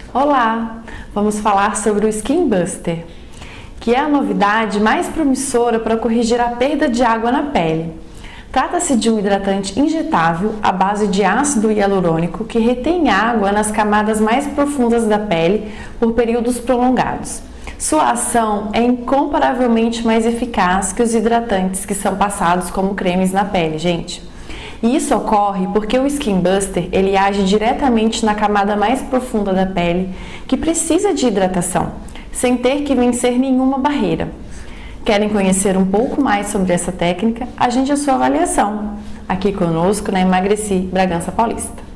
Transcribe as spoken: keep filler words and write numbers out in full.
Olá! Vamos falar sobre o Skin Buster, que é a novidade mais promissora para corrigir a perda de água na pele. Trata-se de um hidratante injetável à base de ácido hialurônico que retém água nas camadas mais profundas da pele por períodos prolongados. Sua ação é incomparavelmente mais eficaz que os hidratantes que são passados como cremes na pele, gente. E isso ocorre porque o Skin Buster ele age diretamente na camada mais profunda da pele que precisa de hidratação, sem ter que vencer nenhuma barreira. Querem conhecer um pouco mais sobre essa técnica? Agende a sua avaliação aqui conosco na Emagreci Bragança Paulista.